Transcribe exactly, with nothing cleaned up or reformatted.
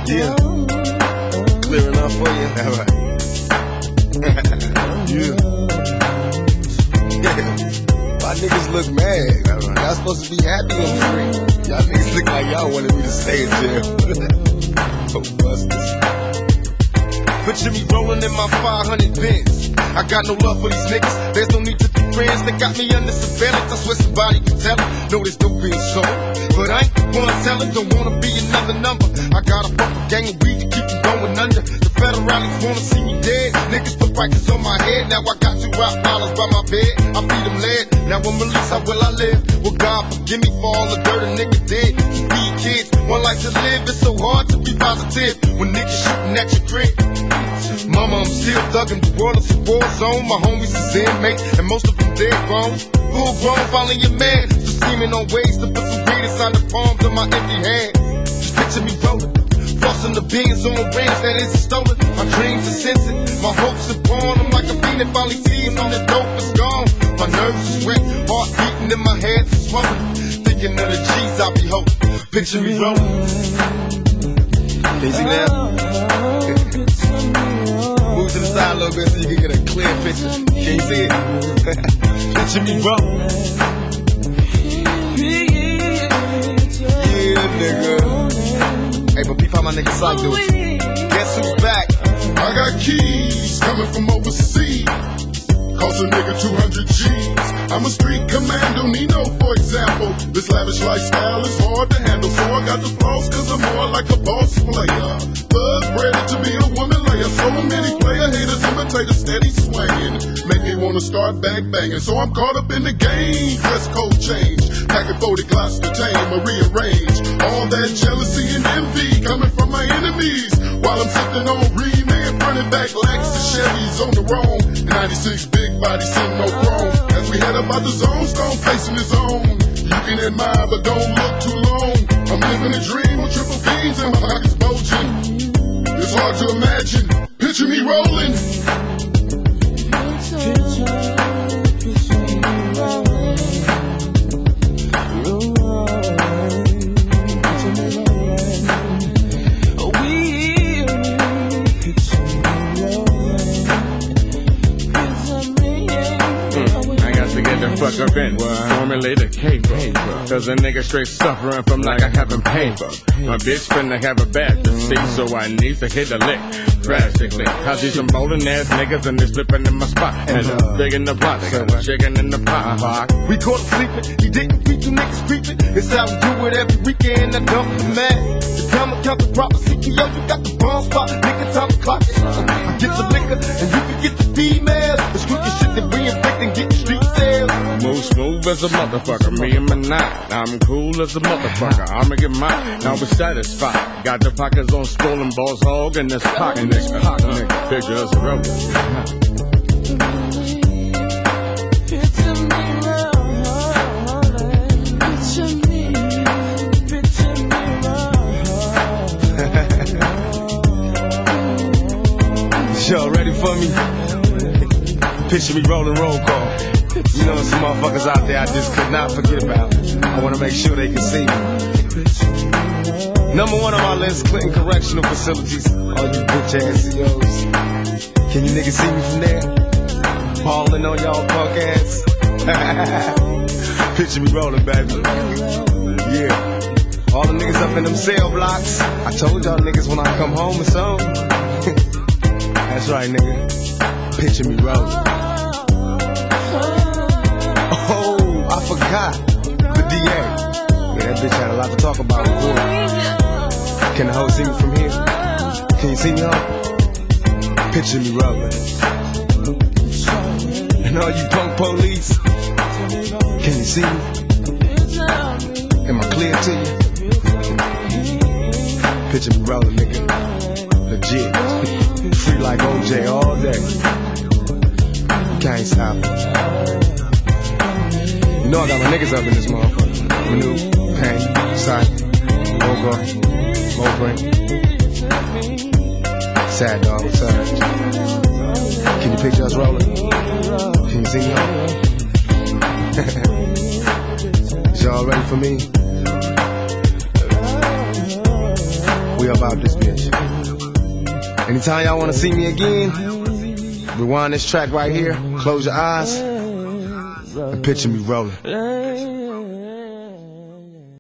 Yeah. Clear enough for you? All right. Yeah. Yeah. My niggas look mad. All right. Y'all supposed to be happy on the street. Y'all niggas look like y'all wanted me to stay in jail. Oh, busters. Picture me rolling in my five hundred Benz. I got no love for these niggas. There's no need to be friends. They got me under surveillance. I swear somebody can tell it. No, there's no being sold. But I ain't the one selling. Don't wanna be another number. I got a fucking gang of weed to keep me going under. The federalists wanna see me dead. Niggas put prices on my head. Now I got two rock dollars by my bed. I feed them lead. Now I'm released. How will I live? Well, God forgive me for all the dirt a nigga did. Feed kids. One life to live. It's so hard to be positive when niggas shooting at your crib. Mama, I'm still thuggin', the world is a war zone. My homies is inmates, and most of them dead grown. Full grown, finally a man, so scheming on ways to put some weed inside the palms of my empty hands. Just picture me rollin', flossing the beans on range that isn't stolen. My dreams are sensing, my hopes are born. I'm like a fiend that finally sees when the dope is gone. My nerves is wet, heart beating in my head is swollen. Thinking of the G's I be holding. Picture me rollin'. Can you see now? Move to the side a little bit so you can get a clear picture. Can you see it? Picture me rollin'. Yeah, nigga. Hey, but peep how my nigga Sock do it. Guess who's back? I got keys coming from overseas. Cost a nigga two hundred G's. I'm a street commando, Nino, for example. This lavish lifestyle is hard to handle, so I got the flaws cause I'm more like a boss player. Thug bred to be a woman layer. So many player haters imitate a steady swinging. Make me wanna start back banging, so I'm caught up in the game. Dress code change, packing forty glocks to tame or rearrange. All that jealousy and envy coming from my enemies. While I'm sipping on Re-Man, running back lax to Chevys on the roam. ninety-six big body, sitting no chrome. As we head up out the zone, Stone facing his own. You can admire, but don't look too long. I'm living a dream with triple B's and my pockets bulging. It's hard to imagine. Picture me rolling. Fuck up in, formulate a caper. Cause a nigga straight suffering from like I haven't paid for. My bitch finna have a bad to see, so I need to hit a lick. Drastically, I see some bowling ass niggas and they slipping in my spot. And I'm big in the pot, so chicken in the pot. We caught him sleeping, he didn't beat you niggas creeping. It's how we do it every weekend, I dump the man. It's time to count the proper C P O, you got the bomb spot. Nigga, time to clock it. I get the liquor and you can get the female. It's crooked shit that we inflict and get street sales. Move smooth as a motherfucker, me and my nine. I'm cool as a motherfucker, I'ma get mine. Now we're satisfied. Got the pockets on stolen balls, hog in this pocket, nigga. Pocket, nigga. Pictures of road. Y'all ready for me? Picture me rolling roll call. You know, some motherfuckers out there I just could not forget about. I wanna make sure they can see me. Number one on my list, Clinton Correctional Facilities. All you bitch ass C Os. Can you niggas see me from there? Ballin' on y'all punk ass. Picture me rolling, baby. Yeah. All the niggas up in them cell blocks. I told y'all niggas when I come home or something. That's right, nigga. Picture me rolling. Oh, I forgot. The D A. Yeah, that bitch had a lot to talk about. Cool. Can the hoe see me from here? Can you see me, hoe? Picture me rolling. And all you punk police, can you see me? Am I clear to you? Picture me rolling, nigga. Legit. Free like O J all day. Can't stop it. You know I got my niggas up in this motherfucker. Manu, Pain, Sight, Mogo, Mobrain. Sad dog, what's up? Can you picture us rolling? Can you see me on? Y'all ready for me? We we about this bitch. Anytime y'all wanna see me again, rewind this track right here, close your eyes, and picture me rolling.